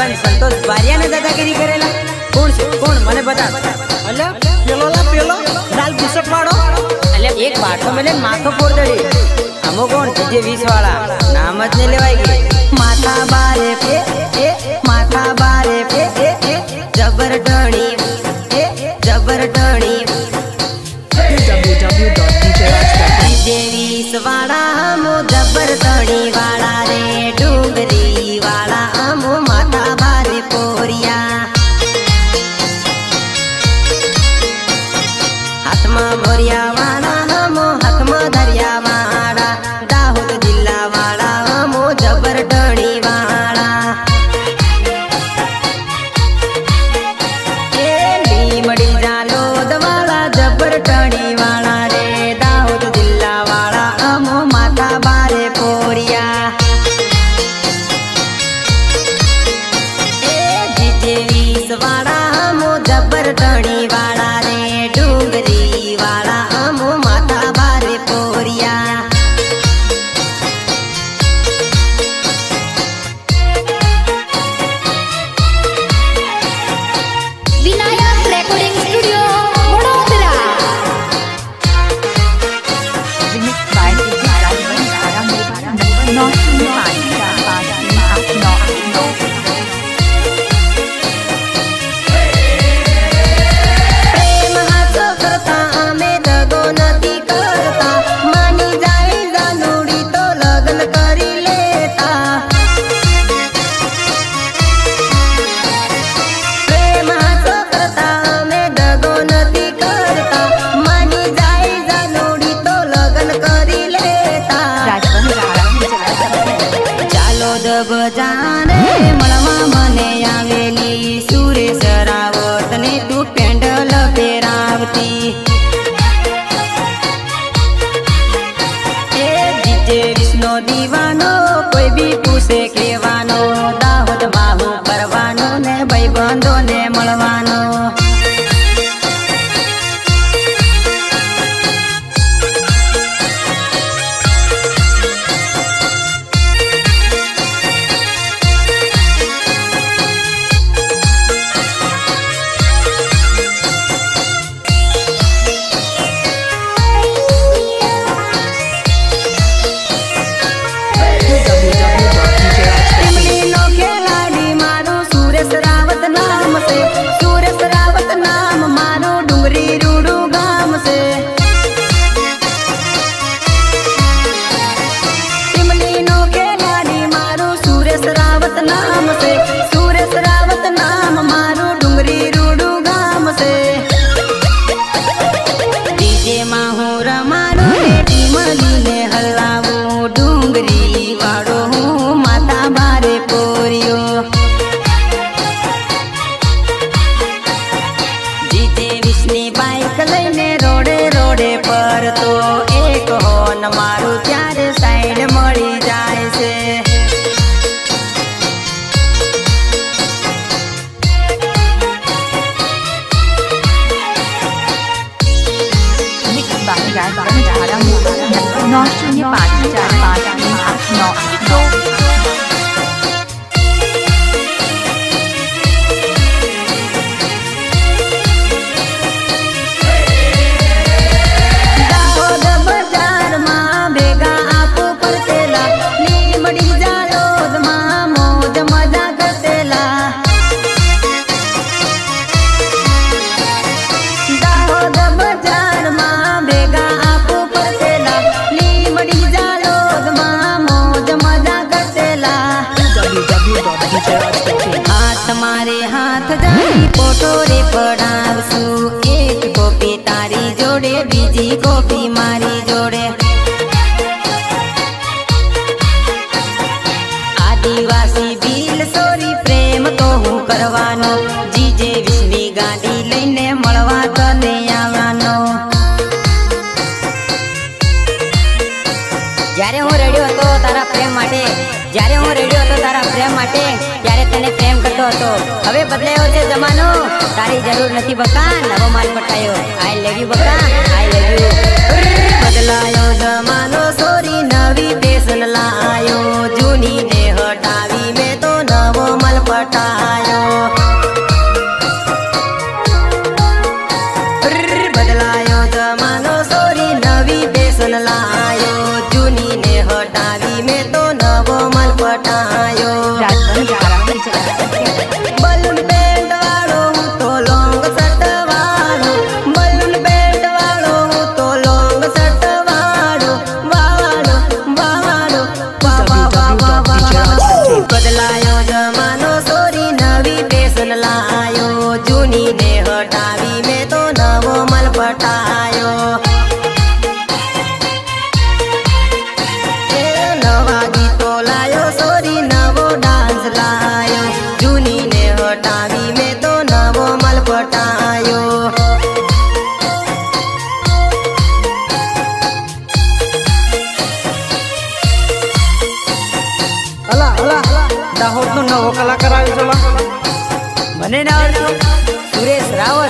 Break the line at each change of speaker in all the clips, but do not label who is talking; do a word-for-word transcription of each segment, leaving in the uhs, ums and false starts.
गायकवान संतोष बारिया ने दादागिरी करेला कौन से कौन मने बता
अले पेलो ला पेलो लाल बुशर्ट वाળો
अले एक बाटो मैंने माथो फोड़ दे हमो कौन जे बीस वाला नाम ज ने लेवाई गई
माथा बारे पे ए माथा बारे पे ए ए जबर डणी ए जबर डणी
w w w dot d j raj dot in
DJ बीस वाला हमो जबर डणी वाला रे डूंगरी वाला हमो माथा बारे पोरिया हाथ में भरिया वाला हमो हाथ में धरिया वाला दाहोद जिला वाला हमो जबर डणी वाला ए लीमड़ी जालोद वाला जबर डणी वाला रे दाहोद जिला वाला हमो माथा बारे पोरिया ए डीजे बीस वाला हमो जबर डणी वाला रे डूंगरी वाला हमो माथा बारे पोरिया
Vinayak recording studio Vadodara
remix by d j raj dot in नौ शून्य पाँच चार पाँच तीन आठ नौ नौ
प्रेम हाथ करता आमे दगो नदी करता मानी जाए जानुड़ी तो लगन करी लेता प्रेम हाथ करता आमे दगो नदी करता मानी जाए जानुड़ी तो लगन करी लेता
राजवन Rana d j raj dot in
चालो दब जाने मळवा मने आवेली सुरेश रावत ने तू पेंडल पेरावती ए डीजे विष्णु दीवानो कोई भी पूछे केवानो दाहोद बाहु परवानो ने भाई बंधो ने मळवानो
w w w dot d j raj dot in
इमली नो खिलाड़ी मारो सुरेश रावत नाम से सुरेश रावत नाम मारो डुंगरी रूडू गाम से इमली नो खिलाड़ी मारो सुरेश रावत नाम से सुरेश रावत नाम मारो डुंगरी रूडू गाम से डीजे माहौर मारो इमली ने हल्लावो डुंगरी वाड़ो हूँ माता बारे पोरियो डीजे विष्णु बाइक लઈને रोडे रोडे पर तो एक होन मारू त्यारे साइड मળી જાય છે
mix by राजवन राणा नौ शून्य पाँच चार पाँच तीन आठ नौ दो
दाहोद बजार में भेगा आपो परतेला लीमड़ी जालोद में मौज मजा करतेला दाहोद बजार में भेगा आपो परतेला लीमड़ी जालोद में मौज मजा करतेला
w w w dot d j raj dot in
हाथ मारे हाथ जाई पोटोरे पड़ावसु एक कॉपी तारी जोड़े बीजी कॉपी मारी जोड़े आदिवासी बिल सोरी प्रेम तो हूँ करवानो जीजे विष्णु गाड़ी लઈને મળવા તને આવવાનો જ્યારે હું રેડિયો હતો તારા પ્રેમ માટે જ્યારે હું રેડિયો હતો તારા પ્રેમ માટે ત્યારે તને પ્રેમ કરતો હતો હવે બદલાયો છે જમાનો તારી જરૂર નથી બકા નવો માલ પટાયો આઈ લવ યુ બકા આઈ લવ યુ બદલાયો જમાનો સોરી નવી ફેશન લાયો જૂની ને હટાવી મેં તો નવો માલ પટાયો
નવો કલાકાર આવી ચલો
મને ના આવડતું સુરેશ રાવત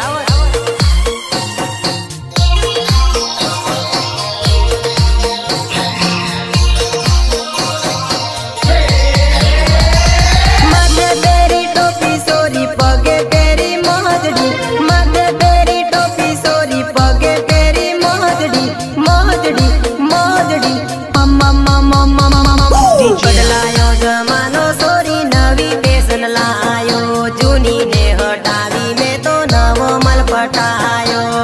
બદલાયો જમાનો સોરી નવી ફેશન લાયો જૂની ને હટાવી મેં તો નવો મલ પટાયો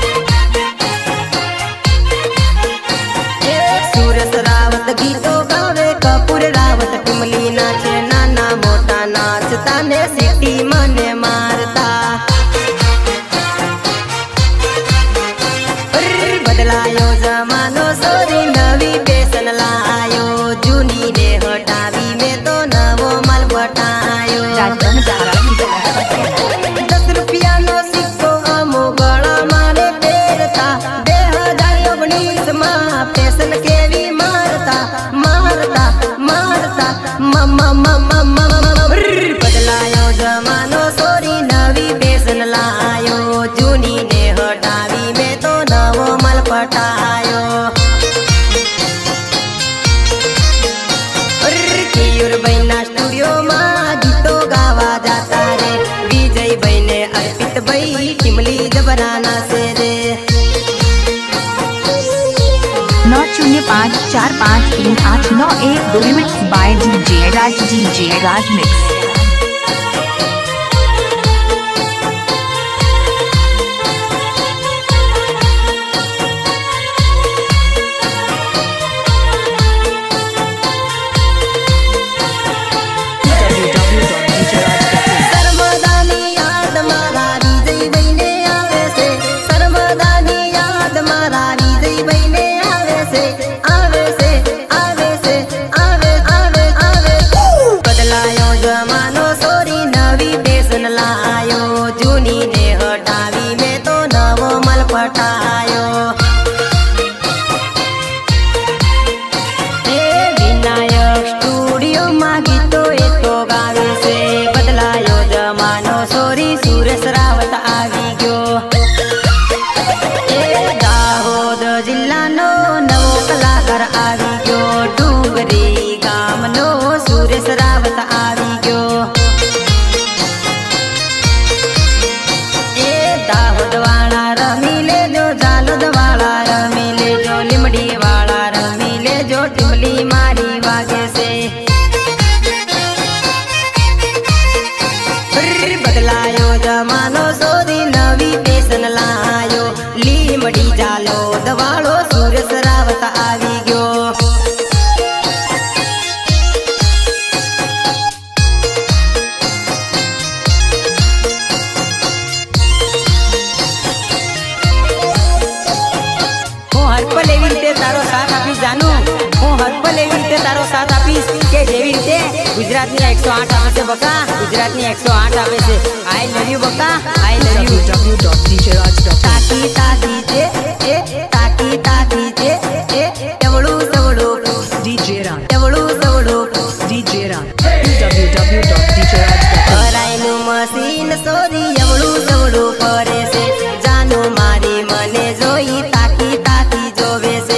સુરેશ રાવત ગીતો ગાવે કપૂર રાવત ટીમલી નાચે નાના મોટા નાચતા ને સિટી મને મારતા બદલાયો જમાનો સોરી નવી ફેશન લાયો જૂની ને હટાવી મેં તો નવો માલ બટાયો દસ રૂપિયાનો સિક્કો અમો ગળા મારે પહેરતા બે હજાર ઓગણીસ માં ફેશન કેવી મારતા મારતા મારતા બદલાયો જમાનો સોરી નવી ફેશન લાયો જૂની ને હટાવી મેં તો નવો માલ પટાયો કિયુરભાઈના સ્ટુડિયોમાં ગીતો ગાવા જાતા રે વિજયભાઈને અર્પિતભાઈ ટીમલી જબરાના છે રે
नौ शून्य पाँच चार पाँच तीन आठ नौ एक दो mix by DJ Raj DJ Raj mix
ગુજરાતની એકસો આઠ આવે છે બકા ગુજરાતની એકસો આઠ આવે છે આઈ લવ યુ બકા I love you W W dot DJ Raj dot તાકી તાકી છે એ તાકી તાકી છે એ એવળું સવળું ડીજે રાજ એવળું સવળું DJ Raj W W W dot DJ Raj dot કરાઈનું મશીન સોરી એવળું સવળું કરે છે જાનો મારી મને જોઈ તાકી તાકી જોવે છે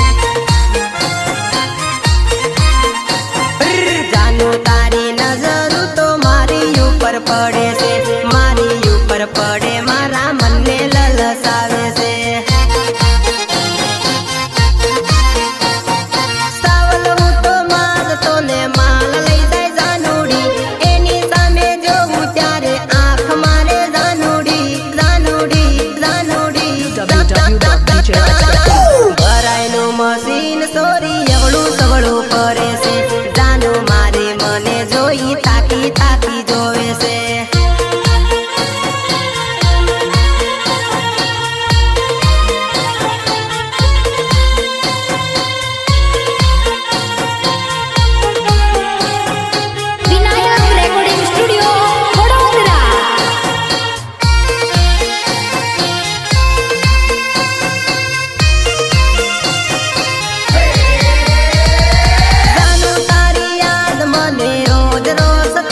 તારી નજર તો મારી ઉપર પડે છે મારી ઉપર પડે મારા મનને લલસાવે છે સાવલ હું તો માગતો ને માલ લઈ જાય જાનુડી એની સામે જોઉં ત્યારે આંખ મારે જાનુડી જાનુડી જાનુડી ભરાયનું મશીન સોરી એવડું સવળું કરે છે જાનું મારે મને જોઈ તાકી તાકી જોવે છે
વિનાયક રેકોર્ડિંગ સ્ટુડિયો વડોદરા જાનું તારી યાદ મને રોજ રોજ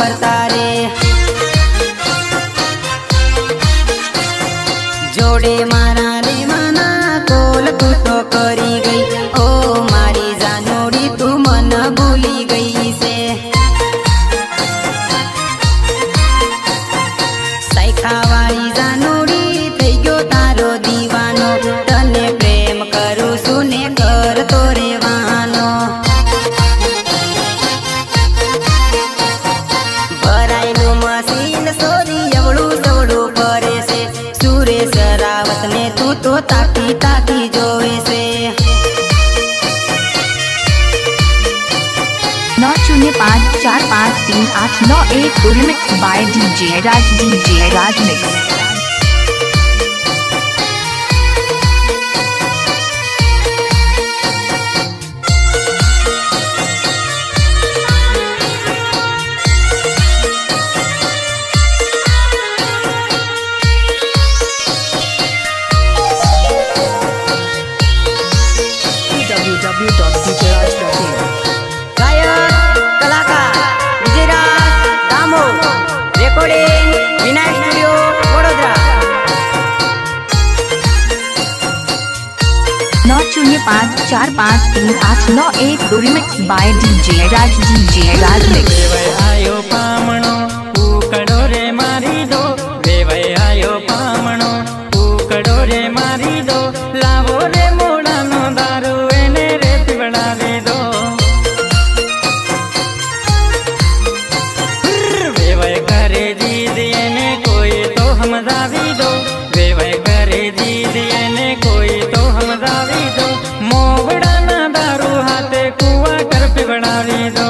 ફરતા રે જોડે મારા રે માના કોલ તું તો કરી ગઈ ઓ મારી જાનોડી તું મન ભૂલી ગઈ છે સૈખાવાળી જાનોડી થઈ ગયો તારો દીવાનો તને પ્રેમ કરું છું ને કરતો રેવાનો ભરાયેલું મશીન સોરી એવડું સવડું ફરે છે સુરેશ રાવત ને તું તો તાકી તાકી જોવે છે
नौ शून्य पाँच चार पाँच तीन आठ नौ एक दो remix by DJ Raj DJ Raj mix
W W dot D J Raj dot in
ગાયક કલાકાર વિજયરાજ દામો રેકોર્ડિંગ વિનાયક સ્ટુડિયો વડોદરા
नौ शून्य पाँच चार पाँच तीन आठ नौ एक दो remix by DJ Raj DJ Raj mix
आयो पामणो उकड़ो रे मारी दो वेवय आयो पामणो उकड़ो रे मारी दो लावो रे मोड़ानो दारू एने रे पिवड़ावी दो वेवय करे जीद एने कोई तो हमदावी दो वेवय करे जीद एने कोई तो हमदावी दो मोवड़ाना दारू हाथे कुआ कर पिवड़ावी दो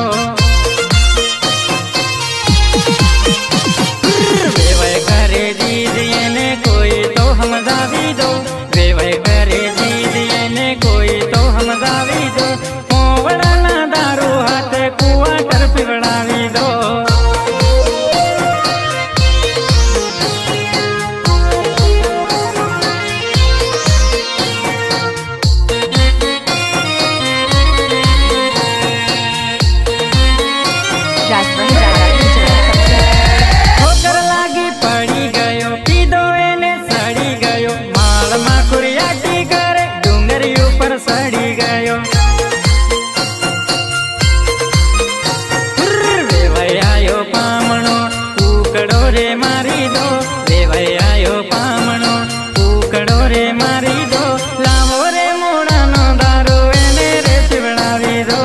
वेवय करे जीद एने कोई तो हमदावी दो वेवय करे जीद एने कोई तो हमदावी दो मोवड़ाना दारू हाथे कुआ कर पिवड़ावी दो
राजबन राजा डीजे
ठोकर लागी पड़ी गयो पीधो एने सड़ी गयो माल मा खुरियाटी करे डूंगरी ऊपर सड़ी गयो वेवय आयो पामणो उकड़ो रे मारी दो वेवय आयो पामणो उकड़ो रे मारी दो लावो रे मोड़ानो दारू एने रे पिवड़ावी दो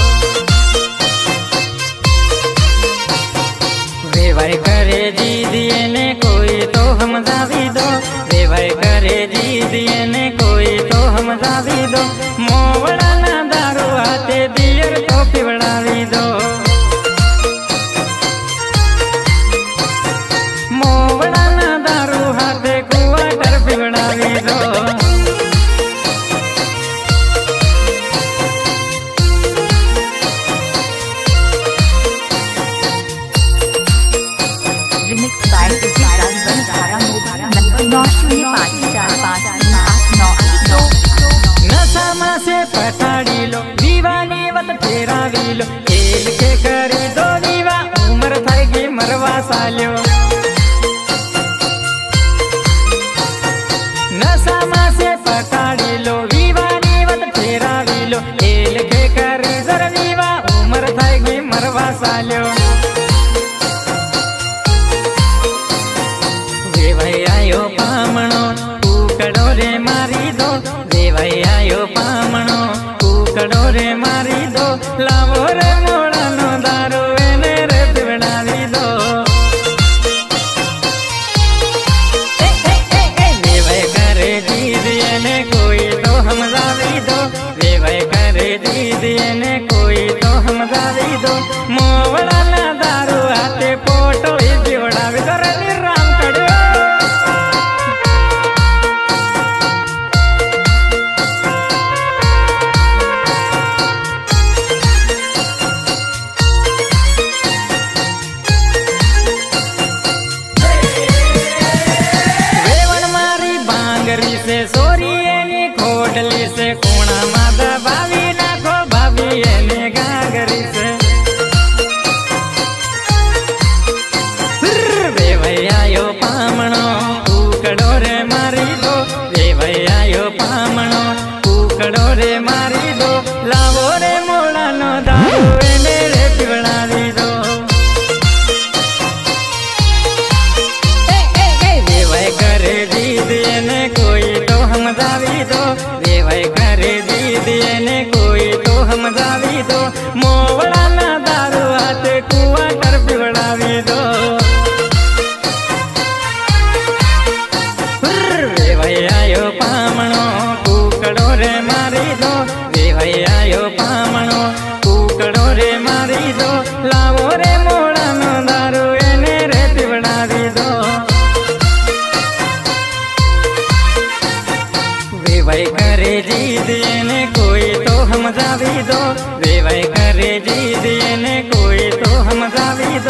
वेवय करे दीदी ने कोई तो हमदावी दो वेवय करे दीदी ने कोई तो हमदावी दो मोवड़ा ना दारू हाथे बियर तो पिवड़ावी दो मोवड़ा ना दारू हाथे कुआ कर पिवड़ावी दो
रिमिक्स बाय डीजे राजबन धारा मोबारा नौ शून्य पाँच चार पाँच तीन आठ नौ एक दो
नशा मा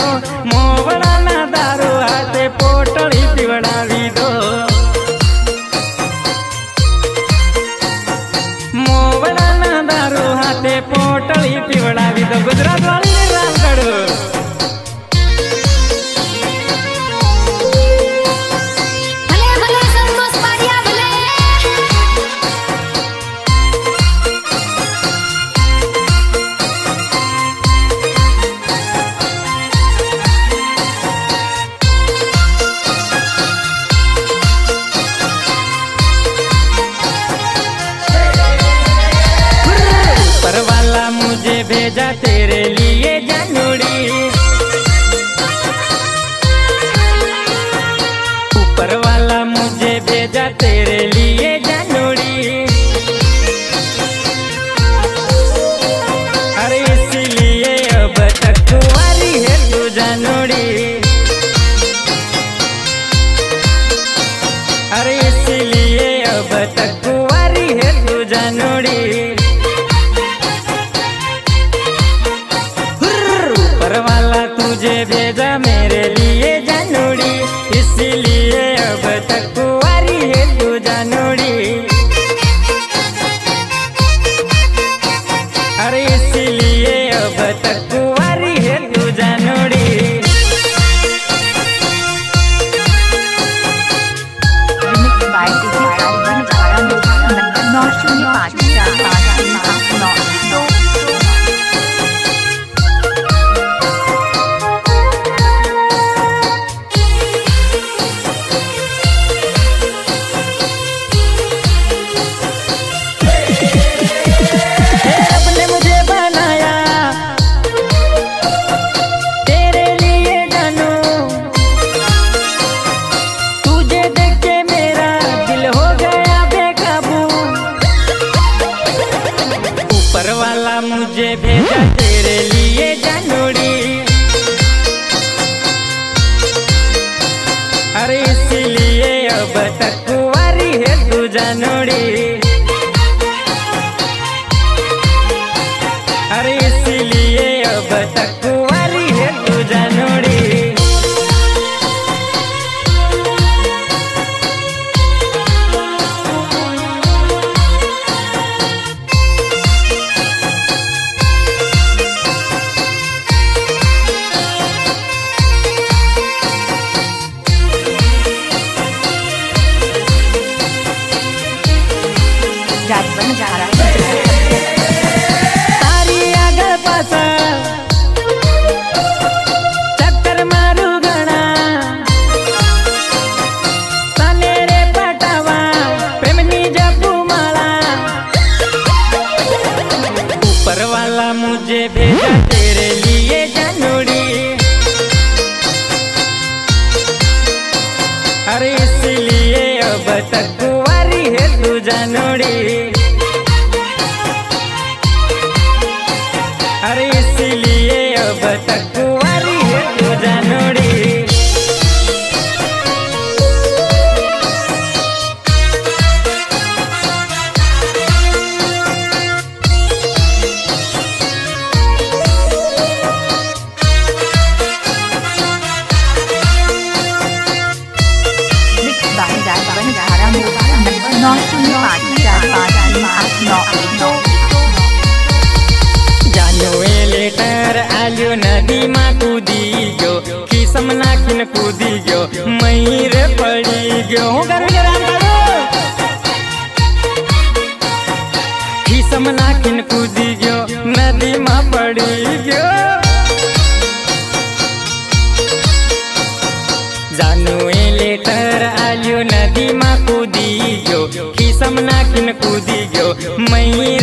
મોવડાના દારૂ હાથે પોટળી પીવડાવી દો મોવડાના દારૂ હાથે પોટળી પીવડાવી દો ગુજરાત વાળી રામગઢ भेजा तेरे लिए जानूड़ी ऊपर वाला मुझे भेजा तेरे लिए जानूड़ी अरे इसीलिए अब तक कुंवारी है तू जानूड़ी अरे इसीलिए अब तक कुंवारी है तू जानूड़ी वाला तुझे भेजा मेरे लिए जानूड़ी इसीलिए अब तक कुंवारी है तू जानूड़ी अरे इसीलिए अब तक कुंवारी है तू जानूड़ी
नौ शून्य पाँच चार पाँच तीन आठ नौ दो
मुझे भेजा तेरे लिए जानूड़ी अरे इसीलिए अब तक कुंवारी है तू जानूड़ी अरे इसीलिए अब तक कुंवारी है तू जानूड़ी तारी आगळ पासा चक्कर मारू घणा तने रे पटावा प्रेमनी जपू माला ऊपर वाला मुझे भेजा तेरे लिए जानूड़ी अरे इसीलिए अब तक कुंवारी है तू जानूड़ी अरे इसीलिए अब तक कुंवारी है तू जानूड़ी
नौ शून्य पाँच चार पाँच तीन आठ नौ दो
लेटर आल्यो नदी में कूदी गयो किसम नाखिन कूदी गयो मयूर पड़ी गयो किसम नाखिन कूदी गयो नदी में पड़ी गयो जानू ए लेटर आल्यो नदी में कूदी गयो किसम नाखिन कूदी गयो मयूर